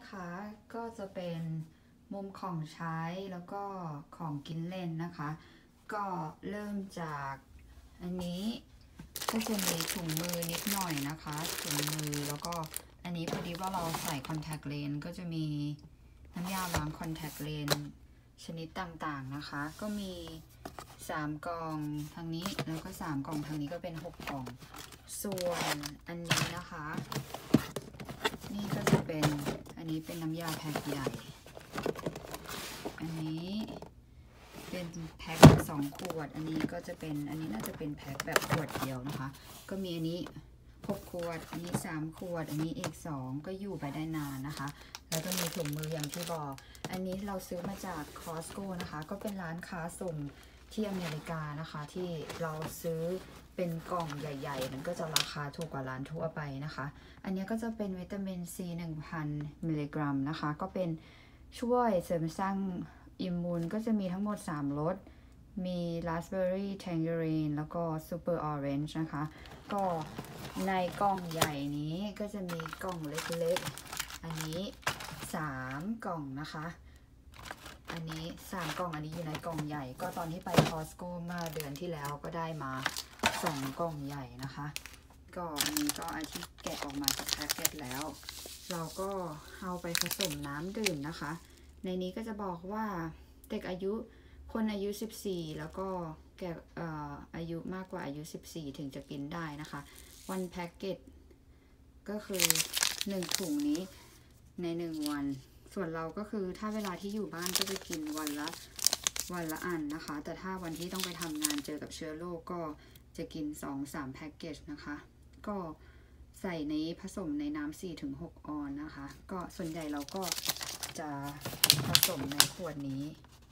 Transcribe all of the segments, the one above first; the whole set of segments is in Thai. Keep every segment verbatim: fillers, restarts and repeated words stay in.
นะคะก็จะเป็นมุมของใช้แล้วก็ของกินเล่นนะคะก็เริ่มจากอันนี้ก็จะมีถุงมือนิดหน่อยนะคะถุงมือแล้วก็อันนี้พอดีว่าเราใส่คอนแทคเลนส์ก็จะมีน้ำยาล้างคอนแทคเลนส์ชนิดต่างๆนะคะก็มีสามกล่องทางนี้แล้วก็สามกล่องทางนี้ก็เป็นหกกล่องส่วนอันนี้นะคะนี่ก็จะเป็นอันนี้เป็นน้ำยาแพ็คใหญ่อันนี้เป็นแพ็คสองขวดอันนี้ก็จะเป็นอันนี้น่าจะเป็นแพ็คแบบขวดเดียวนะคะก็มีอันนี้หกขวดอันนี้สามขวดอันนี้อีกสองก็อยู่ไปได้นานนะคะแล้วก็มีถุงมืออย่างที่บอกอันนี้เราซื้อมาจาก Costco นะคะก็เป็นร้านค้าส่งที่อเมริกานะคะที่เราซื้อเป็นกล่องใหญ่ๆมันก็จะราคาถูกกว่าร้านทั่วไปนะคะอันนี้ก็จะเป็นวิตามินซี หนึ่งพัน มิลลิกรัมนะคะก็เป็นช่วยเสริมสร้างอิมมูนก็จะมีทั้งหมดสามรสมีราสเบอร์รี่แทงเจอรีนแล้วก็ซูเปอร์ออเรนจ์นะคะก็ในกล่องใหญ่นี้ก็จะมีกล่องเล็กๆอันนี้สามกล่องนะคะอันนี้สามกล่องอันนี้อยู่ในกล่องใหญ่ก็ตอนที่ไป Costco เมื่อเดือนที่แล้วก็ได้มาสองกล่องใหญ่นะคะก็อันนี้ก็อันที่แกะออกมาจากแพ็คเกจแล้วเราก็เอาไปผสมน้ำดื่มนะคะในนี้ก็จะบอกว่าเด็กอายุคนอายุสิบสี่แล้วก็แก่อ่าอายุมากกว่าอายุสิบสี่ถึงจะกินได้นะคะวันแพ็คเกจก็คือหนึ่งถุงนี้ในหนึ่งวันส่วนเราก็คือถ้าเวลาที่อยู่บ้านก็จะกินวันละวันละอันนะคะแต่ถ้าวันที่ต้องไปทำงานเจอกับเชื้อโรคก็จะกิน สองถึงสาม แพ็คเกจนะคะก็ใส่ในผสมในน้ำ สี่ถึงหก ออนนะคะก็ส่วนใหญ่เราก็จะผสมในขวดนี้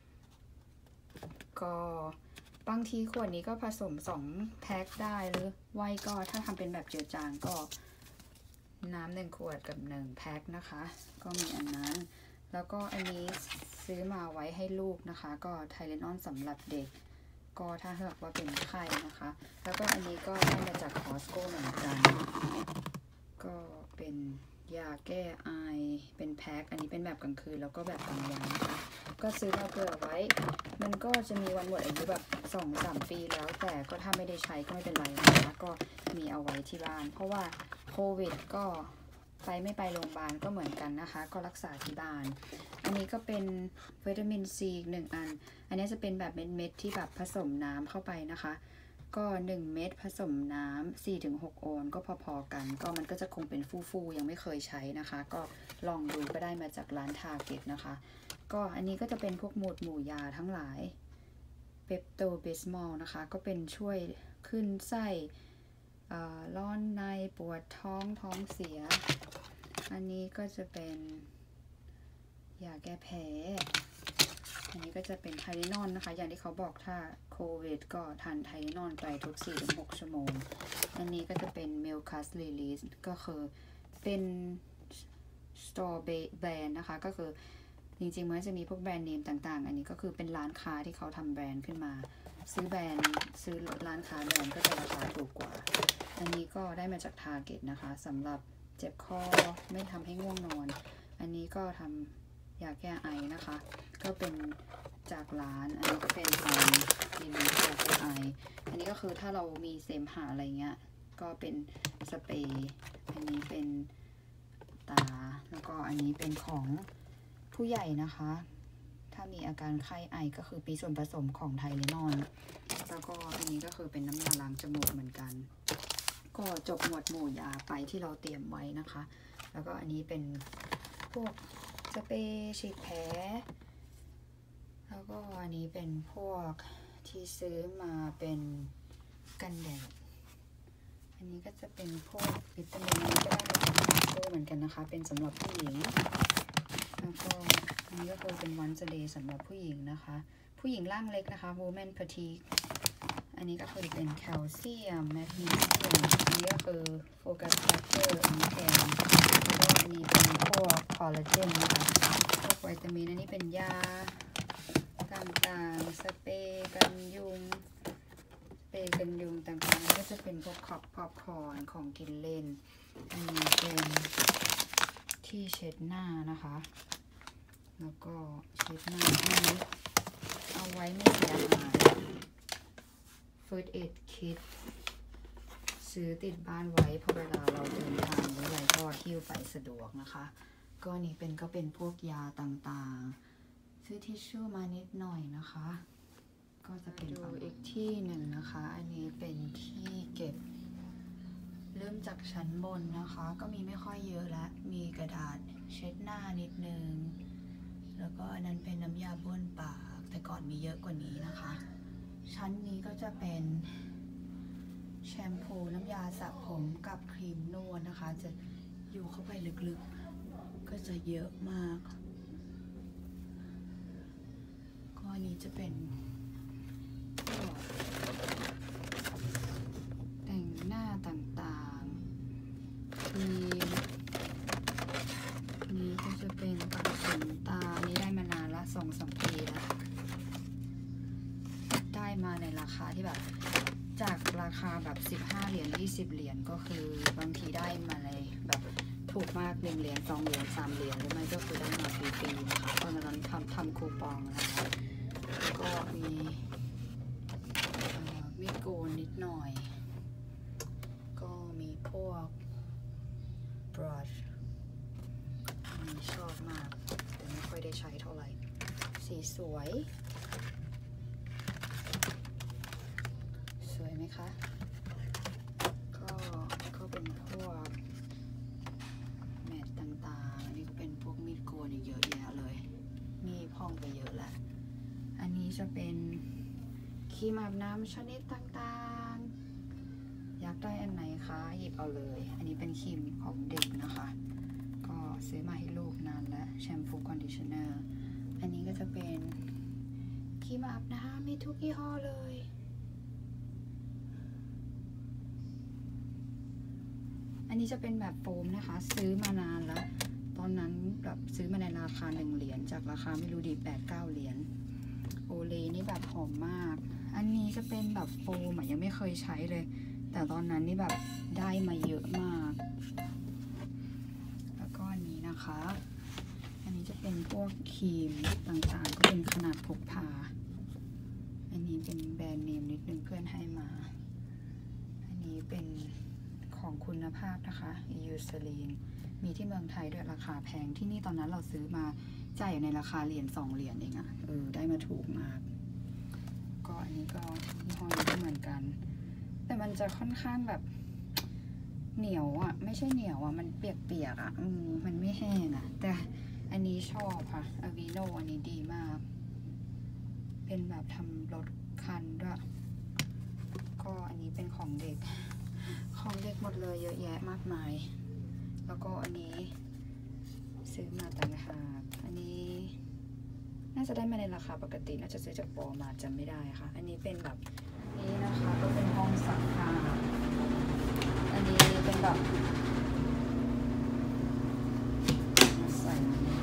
ก็บางทีขวดนี้ก็ผสมสองแพ็คได้หรือไว้ก็ถ้าทำเป็นแบบเจือจางก็น้ำหนึ่งขวดกับหนึ่งแพ็คนะคะก็มีอันนั้นแล้วก็อันนี้ซื้อมาไว้ให้ลูกนะคะก็ไทเลนอลสำหรับเด็กก็ถ้าหากว่าเป็นไข้นะคะแล้วก็อันนี้ก็ได้มาจาก Costco เหมือนกันก็เป็นยาแก้ไอเป็นแพ็คอันนี้เป็นแบบกลางคืนแล้วก็แบบกลางวันนะคะก็ซื้อมาเผื่อไว้มันก็จะมีวันหมดอายุแบบ สองถึงสาม ปีแล้วแต่ก็ถ้าไม่ได้ใช้ก็ไม่เป็นไรนะคะก็มีเอาไว้ที่บ้านเพราะว่าโควิดก็ไปไม่ไปโรงพยาบาลก็เหมือนกันนะคะก็รักษาที่บ้านอันนี้ก็เป็นวิตามินซีอีกหนึ่งอันอันนี้จะเป็นแบบเม็ดๆที่แบบผสมน้ำเข้าไปนะคะก็หนึ่งเม็ดผสมน้ำ สี่ถึงหก ออนก็พอๆกันก็มันก็จะคงเป็นฟูๆยังไม่เคยใช้นะคะก็ลองดูก็ได้มาจากร้านทาร์เก็ตนะคะก็อันนี้ก็จะเป็นพวกหมุดหมู่ยาทั้งหลายเปปโตบิสมอลนะคะก็เป็นช่วยขึ้นไส้ร้อนในปวดท้องท้องเสียอันนี้ก็จะเป็นยาแก้แพ้อันนี้ก็จะเป็นไทเลนอลนะคะอย่างที่เขาบอกถ้าโควิดก็ทานไทเลนอลไปทุก สี่ถึงหก ชั่วโมงอันนี้ก็จะเป็นเมลคัสลิลิสก็คือเป็นสโตร์แบรนด์นะคะก็คือจริงๆมันจะมีพวกแบรนด์เนมต่างๆอันนี้ก็คือเป็นร้านค้าที่เขาทำแบรนด์ขึ้นมาซื้อแบรนด์ซื้อร้านค้าแบรนด์ก็จะราคาถูกกว่าอันนี้ก็ได้มาจาก Target นะคะสำหรับเจ็บคอไม่ทำให้ง่วงนอนอันนี้ก็ทำยาแก้ไอนะคะก็เป็นจากร้านอันนี้ก็เป็นไอรีลิฟยาแก้ไออันนี้ก็คือถ้าเรามีเสมหะอะไรเงี้ยก็เป็นสเปรย์อันนี้เป็นตาแล้วก็อันนี้เป็นของผู้ใหญ่นะคะถ้ามีอาการไข้ไอก็คือมีส่วนผสมของไทเลนอลแล้วก็อันนี้ก็คือเป็นน้ำยาล้างจมูกเหมือนกันก็จบหมวดหมู่ยาไปที่เราเตรียมไว้นะคะแล้วก็อันนี้เป็นพวกสเปรย์ฉีดแผลแล้วก็อันนี้เป็นพวกที่ซื้อมาเป็นกันแดดอันนี้ก็จะเป็นพวกวิตามินนี้ก็ได้มาจากโซ่เหมือนกันนะคะเป็นสำหรับผู้หญิงแล้วก็อันนี้ก็คือเป็นวันเจเดย์สำหรับผู้หญิงนะคะผู้หญิงร่างเล็กนะคะ woman petite อันนี้ก็คือเป็นแคลเซียมแมกนีเซียมอันนี้ก็คือโฟกัสแฟกเตอร์อันนี้แทนแล้วก็อันนี้เป็นพวกคอลลาเจนนะคะพวกวิตามินอันนี้เป็นยาต่างๆสเปรย์กันยุงสเปรย์กันยุงต่างๆก็จะเป็นพวกขอบพอปคอร์นของกินเล่นอันนี้เป็นทที่เช็ดหน้านะคะแล้วก็เช็ดหน้าอันนี้เอาไว้ไม่เสียหาย First Aid Kit ซื้อติดบ้านไว้เพราะเวลาเราเดินทางหรืออะไรก็หิ้วไปสะดวกนะคะก็นี่เป็นก็เป็นพวกยาต่างๆซื้อทิชชู่มานิดหน่อยนะคะก็จะเป็นดูอีกที่หนึ่งนะคะอันนี้เป็นที่เก็บเริ่มจากชั้นบนนะคะก็มีไม่ค่อยเยอะแล้วมีกระดาษเช็ดหน้านิดนึงแล้วก็อันนั้นเป็นน้ำยาบ้วนปากแต่ก่อนมีเยอะกว่านี้นะคะชั้นนี้ก็จะเป็นแชมพูน้ำยาสระผมกับครีมนวดนะคะจะอยู่เข้าไปลึกๆก็จะเยอะมากก็อันนี้จะเป็นแต่งหน้าต่างๆครีมนี้ก็จะเป็นปัดขนตานี้ได้มานานละสองสามปีแล้วได้มาในราคาที่แบบจากราคาแบบสิบห้าเหรียญยี่สิบเหรียญก็คือบางทีได้มาเลยแบบถูกมากหนึ่งเหรียญสองเหรียญสามเหรียญหรือไม่ก็คือได้มาฟรีๆนะคะตอนนั้นทำทำคูปองนะคะก็มีมีโกนนิดหน่อยก็มีพวก brush มีชอบมากแต่ไม่ค่อยได้ใช้เท่าไหร่สีสวยสวยไหมคะก็ก็เป็นพวกแมทต่างๆอันนี้ก็เป็นพวกมีดโกนเยอะแยะเลยมีพองไปเยอะแล้วอันนี้จะเป็นครีมอาบน้ำชนิดต่างๆอยากได้อันไหนคะหยิบเอาเลยอันนี้เป็นครีมของเด็กนะคะก็ซื้อมาให้ลูกนานแล้วแชมพูคอนดิชเนอร์อันนี้ก็จะเป็นครีมอาบน้ำมีทุกยี่ห้อเลยอันนี้จะเป็นแบบโฟมนะคะซื้อมานานแล้วตอนนั้นแบบซื้อมาในราคาหนึ่งเหรียญจากราคาไม่รู้ดีแปดเก้าเหรียญโอเลนี่แบบหอมมากอันนี้จะเป็นแบบโฟมอ่ะยังไม่เคยใช้เลยแต่ตอนนั้นนี่แบบได้มาเยอะมากแล้วก็อันนี้นะคะอันนี้จะเป็นพวกครีมต่างๆก็เป็นขนาดพกพาอันนี้เป็นแบรนด์เนมนิดนึงเพื่อนให้มาอันนี้เป็นของคุณภาพนะคะยูซาลีนมีที่เมืองไทยด้วยราคาแพงที่นี่ตอนนั้นเราซื้อมาจ่ายอยู่ในราคาเหรียญสองเหรียญเองอะเออได้มาถูกมากก็อันนี้ก็ยี่ห้อนี้ก็เหมือนกันแต่มันจะค่อนข้างแบบเหนียวอะไม่ใช่เหนียวอะมันเปียกๆอะอืมมันไม่แห้งอะแต่อันนี้ชอบค่ะอาวีโนอันนี้ดีมากเป็นแบบทำรถคันด้วยก็อันนี้เป็นของเด็กของเด็กหมดเลยเยอะแยะมากมายแล้วก็อันนี้ซื้อมาต่างหากอันนี้น่าจะได้มาในราคาปกติน่าจะซื้อจากปอมาจำไม่ได้ค่ะอันนี้เป็นแบบนี้นะคะก็เป็นห้องซักผ้าอันนี้เป็นแบบใส่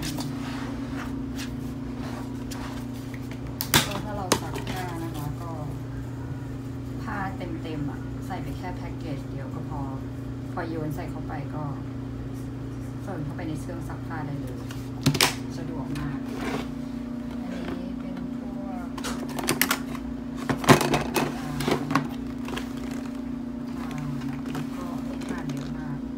ก็ถ้าเราซักผ้านะคะก็ผ้าเต็มๆอ่ะใส่ไปแค่แพ็กเกจเดียวก็พอพอโยนใส่เข้าไปก็เสิร์ฟเข้าไปในเครื่องซักผ้าได้เลยสะดวกมากอันนี้เป็นพวกก็ทานเยอะมาก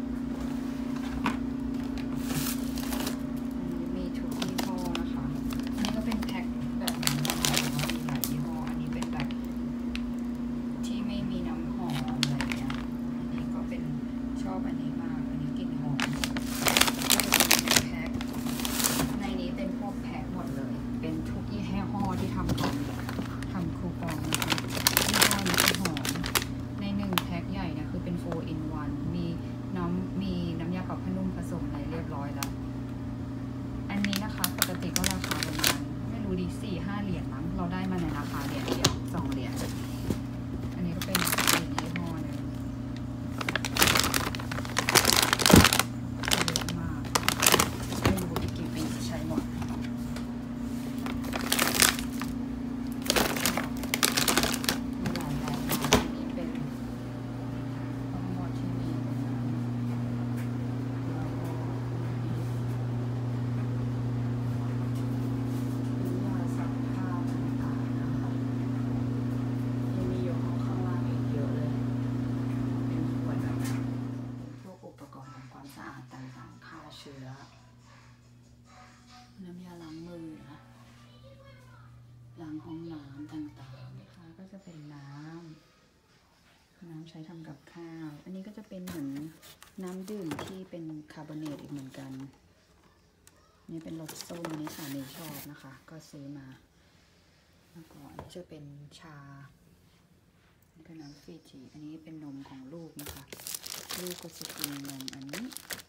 อันนี้มีทุกยี่ห้อนะคะอันนี้ก็เป็นแพ็คแบบมีหลายยี่ห้ออันนี้เป็นแบบที่ไม่มีน้ำหอมอะไรเงี้ยอันนี้ก็เป็นชอบอันนี้มากอันนี้กลิ่นหอมที่ทำของทำคูปองนะคะยี่ห้อนี้หอมในหนึ่งแพ็คใหญ่เนี่ยคือเป็น โฟร์ อิน วัน มีน้ำมีน้ำยาปรับผ้านุ่มผสมอะไรเรียบร้อยแล้วอันนี้นะคะปกติก็ราคาประมาณไม่รู้ดีสี่ห้าเหรียญมั้งเราได้มาในราคาเหรียญเดียวสองเหรียญอันนี้ก็เป็นอีกยี่ห้อหนึ่งเยอะมากไม่รู้อีกกี่ปีจะใช้หมดน้ำดื่มที่เป็นคาร์บอเนตอีกเหมือนกันนี่เป็นรสส้มนี้สามีชอบนะคะก็ซื้อมาแล้วก็จะเป็นชานี่ก็น้ำฟิจิอันนี้เป็นนมของลูกนะคะลูกก็จะกินนมอันนี้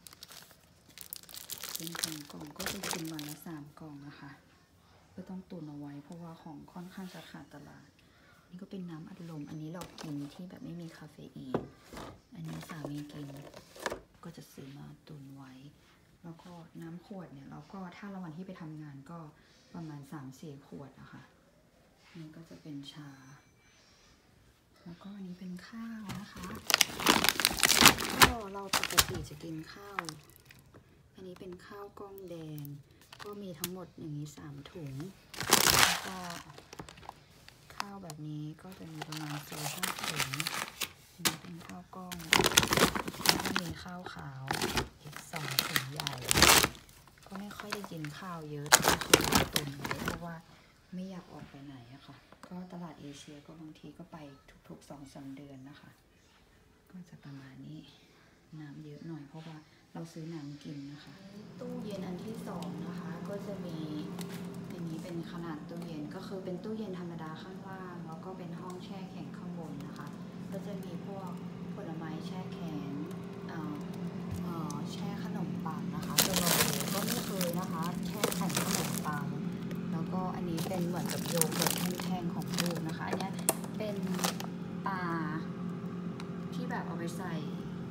เป็นของกล่องก็จะกินวันละสามกล่องนะคะก็ต้องตุนเอาไว้เพราะว่าของค่อนข้างจะขาดตลาดนี่ก็เป็นน้ำอัดลมอันนี้เรากินที่แบบไม่มีคาเฟอีนอันนี้สามีกินก็จะซื้อมาตุนไว้แล้วก็น้ำขวดเนี่ยเราก็ถ้าระหว่างที่ไปทำงานก็ประมาณ สามถึงสี่ ขวดนะคะนี่ก็จะเป็นชาแล้วก็อันนี้เป็นข้าวนะคะก็เราปกติจะกินข้าวอันนี้เป็นข้าวกล้องแดงก็มีทั้งหมดอย่างนี้สามถุงแล้วก็ข้าวแบบนี้ก็จะมีประมาณสี่ห้าถุงอันนี้เป็นข้าวกล้องแล้วก็มีข้าวขาวอีกสองถุงใหญ่ก็ไม่ค่อยได้กินข้าวเยอะก็คือตุนไว้เพราะว่าไม่อยากออกไปไหนอะค่ะก็ตลาดเอเชียก็บางทีก็ไปทุกๆ สองสาม เดือนนะคะก็จะประมาณนี้น้ำเยอะหน่อยเพราะว่าเราซื้อน้ำกินนะคะตู้เย็นอันที่สองนะคะก็จะมีอันนี้เป็นขนาดตู้เย็นก็คือเป็นตู้เย็นธรรมดาข้างล่างแล้วก็เป็นห้องแช่แข็งข้างบนนะคะก็จะมีพวกผลไม้แช่แข็งเอ่อเอ่อแช่ขนมปังนะคะตัวเราก็ไม่เคยนะคะแช่แข็งขนมปังแล้วก็อันนี้เป็นเหมือนกับโยเกิร์ตแท่งๆของลูกนะคะอันนี้เป็นปลาที่แบบเอาไปใส่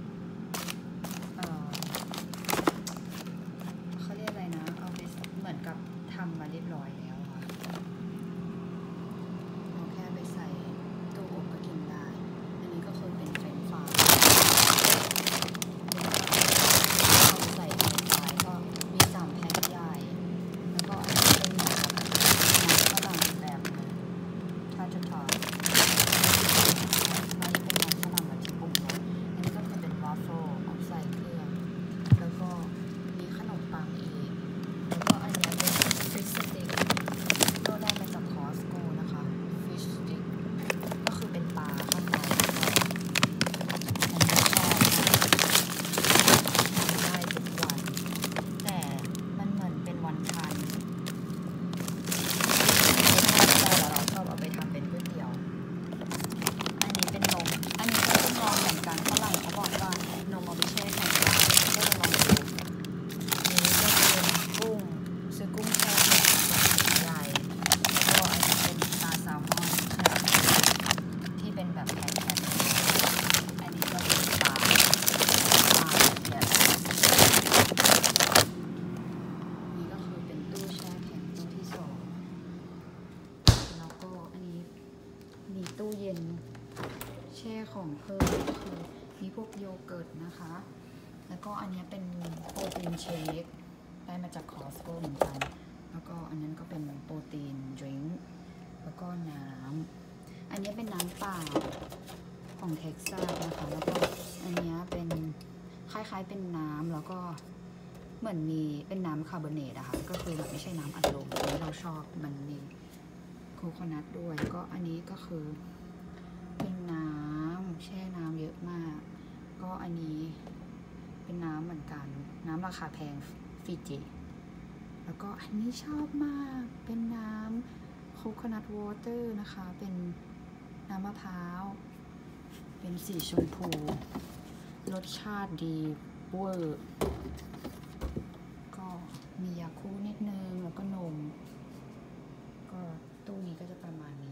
เขาเรียกอะไรนะเอาไปเหมือนกับทำมาเรียบร้อยแล้วค่ะเราแค่ไปใส่ตู้อบก็กินได้อันนี้ก็คือเป็นเฟรนช์ฟรายเอาใส่เฟรนช์ฟรายก็มีสามแพ็คใหญ่แล้วก็อันนี้เป็นหนังหนังฝรั่งแบบถ้าจะทานอันนี้เป็นหนังฝรั่งแบบที่ปรุงรสอันนี้ก็คือเป็นวาฟเฟิลเอาใส่เครื่องแล้วก็มีขนมปังอีกแล้วก็อันนี้เป็นฟิชสติ๊กก็ได้มาจากคอสโก้นะคะฟิชสติ๊กก็คือเป็นปลาข้างในอันนี้ชอบได้ทุกวันแต่มันเหมือนเป็นวันทันเราชอบเอาไปทำเป็นก๋วยเตี๋ยวอันนี้เป็นนมอันนี้ก็ต้องลองเหมือนกันฝรั่งเขาบอกว่านมเอาไปแช่แข็งได้ก็จะลองดูนี้ก็จะเป็นกุ้งซื้อกุ้งแช่แข็งใหญ่แล้วก็อันนี้เป็นปลาแซลมอนที่เป็นแบบแผ่นๆอันนี้ก็เป็นปลาปลาแบบนี่ก็คือเป็นตู้แช่แข็งตู้ที่สองแล้วก็อันนี้มีตู้เย็นแช่ของเพิ่มคือมีพวกโยเกิร์ตนะคะแล้วก็อันนี้เป็นโปรตีนเชคได้มาจากคอสโก้เหมือนกันแล้วก็อันนั้นก็เป็นโปรตีนดริงก์แล้วก็น้ำอันนี้เป็นน้ำเปล่าของเท็กซัสนะคะแล้วก็อันนี้เป็นคล้ายๆเป็นน้ำแล้วก็เหมือนมีเป็นน้ำคาร์บอเนตอะค่ะก็คือแบบไม่ใช่น้ำอัดลมอันนี้เราชอบมันมีโคโคนัทด้วยก็อันนี้ก็คือเป็นน้ำแช่น้ำเยอะมากก็อันนี้เป็นน้ำเหมือนกันน้ำราคาแพงฟิจิแล้วก็อันนี้ชอบมากเป็นน้ำโคโคนัทวอเตอร์นะคะเป็นน้ำมะพร้าวเป็นสีชมพูรสชาติดีเวอร์ก็มียาคูนิดนึงแล้วก็นมก็ตู้นี้ก็จะประมาณนี้